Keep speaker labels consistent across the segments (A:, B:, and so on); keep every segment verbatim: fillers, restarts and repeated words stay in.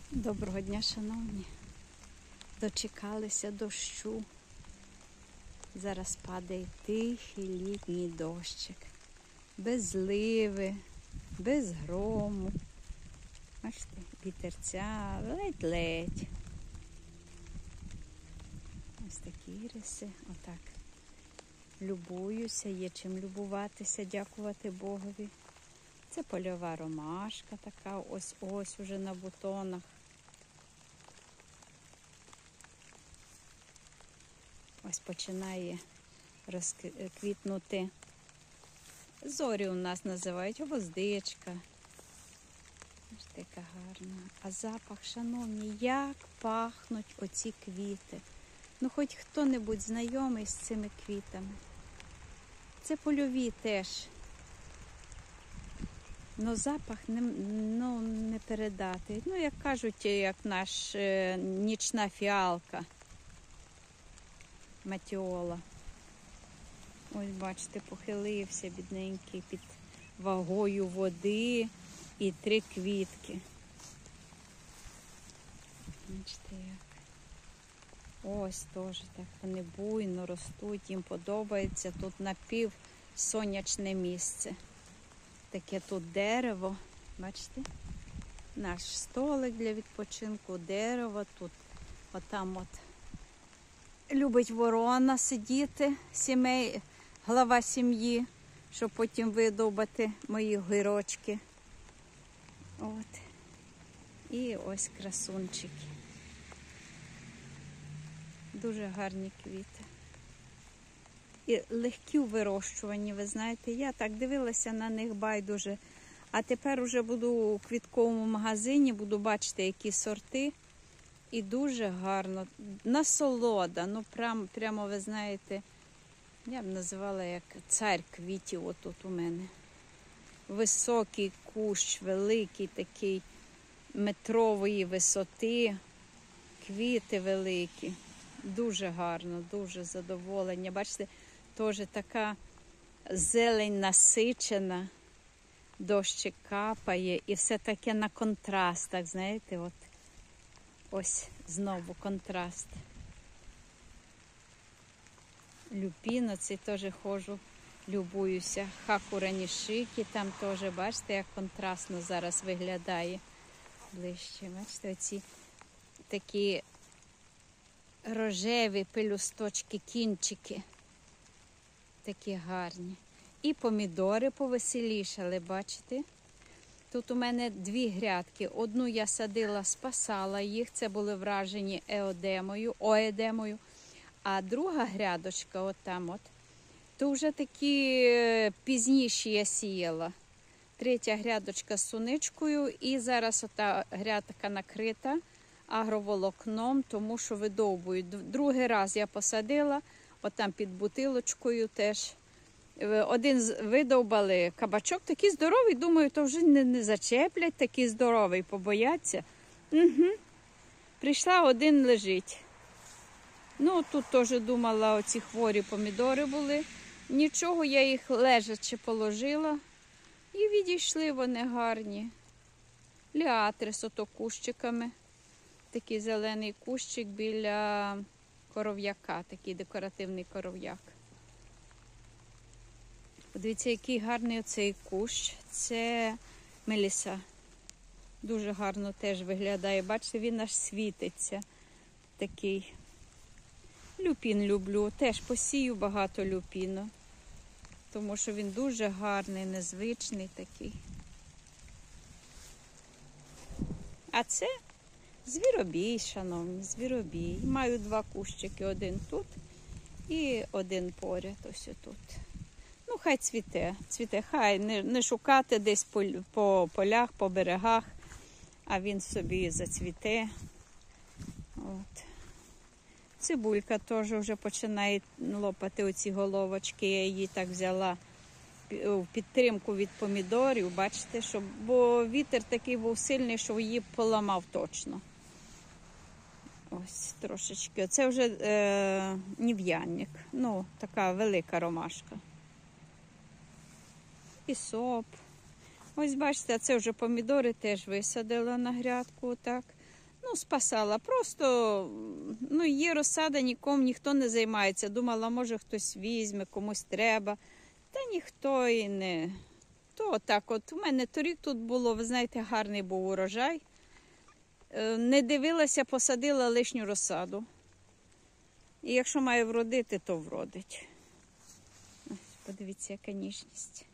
A: Доброго дня, шановні. Дочекалися дощу. Зараз падає тихий літній дощик. Без зливи, без грому. Бачите, вітерця, ледь-ледь. Ось такі риси. Отак. Любуюся, є чим любуватися, дякувати Богові. Це польова ромашка така, ось-ось уже на бутонах. Ось починає розквітнути. Зорі у нас називають гвоздичка. Ось така гарна. А запах, шановні, як пахнуть оці квіти. Ну, хоч хто-небудь знайомий з цими квітами. Це польові теж. Ну, запах не, ну, не передати. Ну, як кажуть, як наш е, нічна фіалка. Матіола. Ось, бачите, похилився бідненький під вагою води і три квітки. Бачите, як. Ось теж так вони буйно ростуть, їм подобається. Тут напівсонячне місце. Таке тут дерево, бачите? Наш столик для відпочинку, дерево тут, отам от. Любить ворона сидіти, сімей, глава сім'ї, щоб потім видовбати мої гірочки. От. І ось красунчики. Дуже гарні квіти. І легкі у вирощуванні, ви знаєте. Я так дивилася на них байдуже. А тепер уже буду у квітковому магазині, буду бачити, які сорти. І дуже гарно. Насолода. Ну, прям, прямо, ви знаєте, я б називала як цар квітів отут у мене. Високий кущ, великий такий, метрової висоти. Квіти великі. Дуже гарно, дуже задоволення. Бачите, теж така зелень насичена, дощик капає і все таке на контрастах, знаєте, от. Ось знову контраст. Люпіно, цей теж ходжу, любуюся. Хакуранішики, там теж, бачите, як контрастно зараз виглядає. Ближче, бачите, оці такі рожеві пелюсточки, кінчики. Такі гарні. І помідори повеселішали, бачите? Тут у мене дві грядки. Одну я садила, спасала їх, це були вражені еодемою, оедемою. А друга грядочка, от там от, то вже такі пізніші я сіяла. Третя грядочка з суничкою і зараз ота грядка накрита агроволокном, тому що видовбують. Другий раз я посадила, от там під бутилочкою теж. Один видовбали кабачок, такий здоровий, думаю, то вже не, не зачеплять, такий здоровий, побояться. Угу. Прийшла, один лежить. Ну, тут теж думала, оці хворі помідори були. Нічого, я їх лежачи положила. І відійшли вони гарні. Ліатрис ото кущиками. Такий зелений кущик біля коров'яка, такий декоративний коров'як. Подивіться, який гарний оцей кущ. Це меліса. Дуже гарно теж виглядає. Бачите, він аж світиться. Такий. Люпін люблю. Теж посію багато люпіну. Тому що він дуже гарний, незвичний такий. А це звіробій, шановні, звіробій. Маю два кущики. Один тут і один поряд. Ось тут. Ну, хай цвіте, цвіте, хай не, не шукати десь по, по полях, по берегах, а він собі зацвіте. От. Цибулька теж вже починає лопати оці головочки, я її так взяла в підтримку від помідорів, бачите, щоб, бо вітер такий був сильний, що її поламав точно. Ось трошечки, це вже е, нів'янник, ну, така велика ромашка. І соп. Ось бачите, це вже помідори теж висадила на грядку, так. Ну, спасала. Просто, ну, є розсада, нікому ніхто не займається. Думала, може хтось візьме, комусь треба. Та ніхто і не. То так от, у мене торік тут було, ви знаєте, гарний був урожай. Не дивилася, посадила лишню розсаду. І якщо має вродити, то вродить. Ось, подивіться, яка ніжність.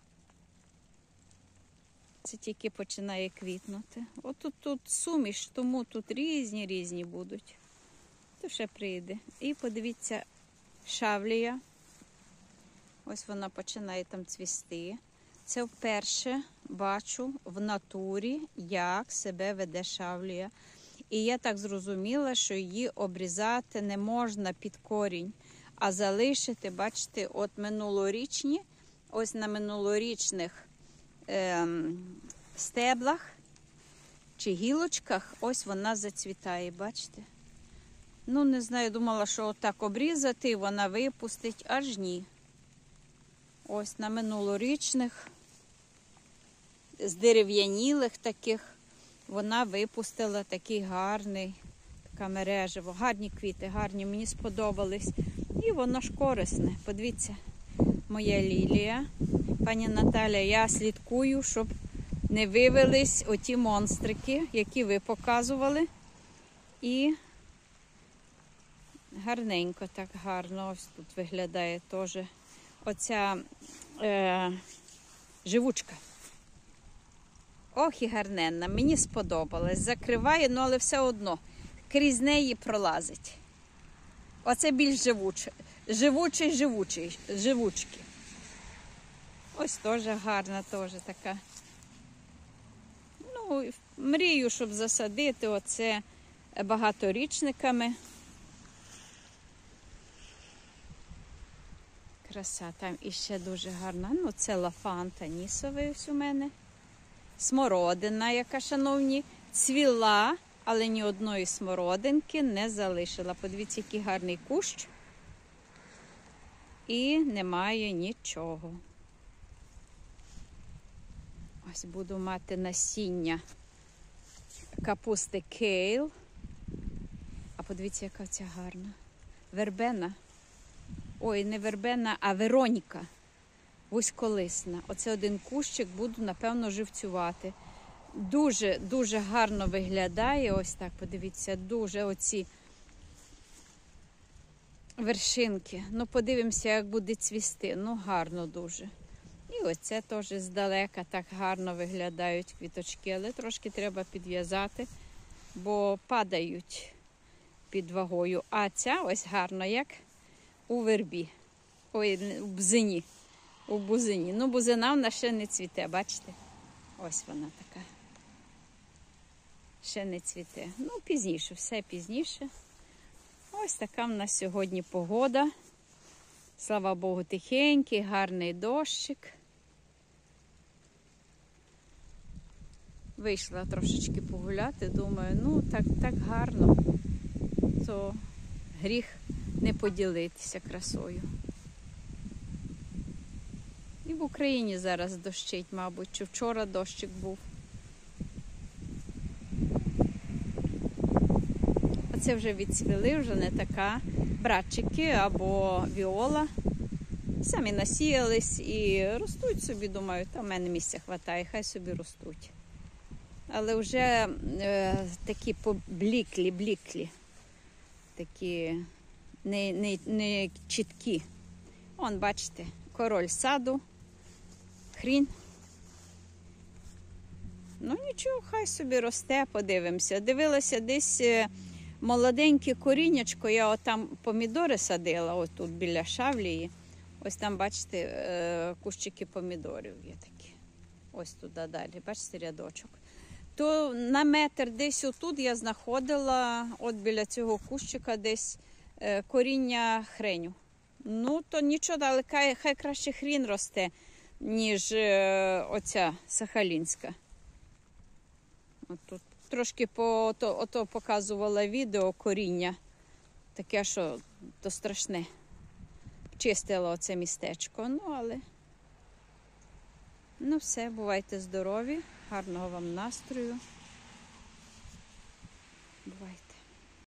A: Це тільки починає квітнути. От тут, тут суміш, тому тут різні-різні будуть. То ще прийде. І подивіться, шавлія. Ось вона починає там цвісти. Це вперше бачу в натурі, як себе веде шавлія. І я так зрозуміла, що її обрізати не можна під корінь, а залишити, бачите, от минулорічні, ось на минулорічних ем, стеблах чи гілочках, ось вона зацвітає, бачите? Ну, не знаю, думала, що отак обрізати, і вона випустить, аж ні. Ось на минулорічних, здерев'янілих таких, вона випустила такий гарний, така мережево. Гарні квіти, гарні, мені сподобались. І воно ж корисне. Подивіться, моя лілія. Пані Наталя, я слідкую, щоб не вивелись оті монстрики, які ви показували. І гарненько, так гарно, ось тут виглядає теж оця е, живучка. Ох і гарненна, мені сподобалось. Закриває, ну але все одно крізь неї пролазить. Оце більш живуче. Живучий, живучий, живучки. Ось теж гарна, теж така. Ну, мрію, щоб засадити оце багаторічниками. Краса, там іще дуже гарна. Ну, це лафанта нісовий ось у мене. Смородина, яка, шановні, цвіла, але ні одної смородинки не залишила. Подивіться, який гарний кущ. І немає нічого. Ось буду мати насіння капусти кейл. А подивіться, яка ця гарна. Вербена. Ой, не вербена, а Вероніка. Вузьколисна. Оце один кущик, буду, напевно, живцювати. Дуже, дуже гарно виглядає. Ось так, подивіться, дуже оці вершинки. Ну, подивимося, як буде цвісти. Ну, гарно дуже. І оце теж здалека так гарно виглядають квіточки. Але трошки треба підв'язати, бо падають під вагою. А ця ось гарно, як у вербі. Ой, у бузині. У бузині. Ну, бузина вона ще не цвіте, бачите? Ось вона така. Ще не цвіте. Ну, пізніше, все пізніше. Ось така в нас сьогодні погода. Слава Богу, тихенький, гарний дощик. Вийшла трошечки погуляти, думаю, ну, так, так гарно, то гріх не поділитися красою. І в Україні зараз дощить, мабуть, чи вчора дощик був. Оце вже відцвіли, вже не така. Братчики або віола. Самі насіялись і ростуть собі, думаю, та в мене місця вистачає, хай собі ростуть. Але вже е, такі побліклі, бліклі, такі не, не, не чіткі. Вон, бачите, король саду, хрін. Ну нічого, хай собі росте, подивимося. Дивилася десь молоденьке коріннячко, я отам помідори садила, ось тут біля шавлії. Ось там, бачите, кущики помідорів є такі. Ось туди далі, бачите, рядочок. То на метр десь отут я знаходила, от біля цього кущика десь коріння хреню. Ну, то нічого, але хай, хай краще хрін росте, ніж е, оця сахалінська. От тут трошки по, ото, ото показувала відео коріння, таке, що то страшне. Чистила оце містечко, ну, але... Ну, все, бувайте здорові, гарного вам настрою. Бувайте.